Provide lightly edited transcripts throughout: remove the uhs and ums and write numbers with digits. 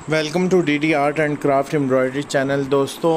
Welcome to D D art and craft embroidery channel. दोस्तों,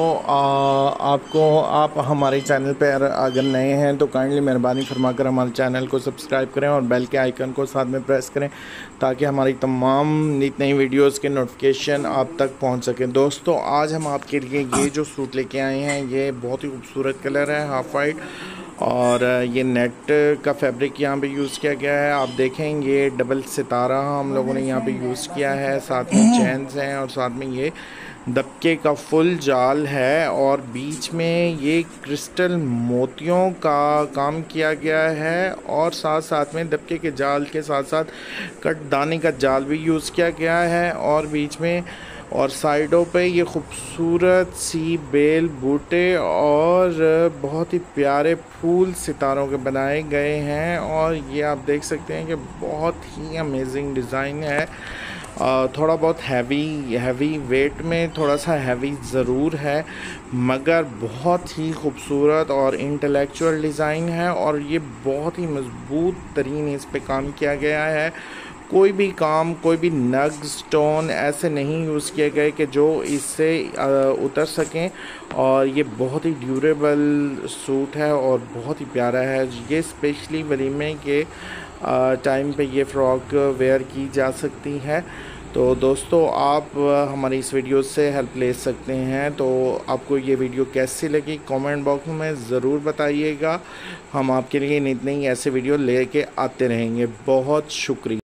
आप हमारे चैनल पर अगर नए हैं तो काइंडली मेहरबानी फरमाकर हमारे चैनल को सब्सक्राइब करें और बेल के आइकन को साथ में प्रेस करें ताकि हमारी तमाम नित नई वीडियोस के नोटिफिकेशन आप तक पहुंच सकें। दोस्तों, आज हम आपके लिए ये जो सूट लेके आए हैं ये बहुत ही खूबसूरत कलर है, हाफ वाइट, और ये नेट का फैब्रिक यहाँ पे यूज़ किया गया है। आप देखें ये डबल सितारा हम लोगों ने यहाँ पे यूज़ किया है, साथ में चैन्स हैं और साथ में ये दबके का फुल जाल है और बीच में ये क्रिस्टल मोतियों का काम किया गया है और साथ साथ में दबके के जाल के साथ साथ कटदाने का जाल भी यूज़ किया गया है और बीच में और साइडों पे ये खूबसूरत सी बेल बूटे और बहुत ही प्यारे फूल सितारों के बनाए गए हैं। और ये आप देख सकते हैं कि बहुत ही अमेजिंग डिज़ाइन है। थोड़ा बहुत हैवी वेट में थोड़ा सा हैवी ज़रूर है, मगर बहुत ही खूबसूरत और इंटेलेक्चुअल डिज़ाइन है और ये बहुत ही मज़बूत तरीन इस पे काम किया गया है। कोई भी काम, कोई भी नग स्टोन ऐसे नहीं यूज़ किए गए कि जो इससे उतर सकें और ये बहुत ही ड्यूरेबल सूट है और बहुत ही प्यारा है। ये स्पेशली वलीमे के टाइम पे ये फ़्रॉक वेयर की जा सकती है। तो दोस्तों, आप हमारी इस वीडियो से हेल्प ले सकते हैं। तो आपको ये वीडियो कैसी लगी कमेंट बॉक्स में ज़रूर बताइएगा। हम आपके लिए नई नई ऐसे वीडियो लेके आते रहेंगे। बहुत शुक्रिया।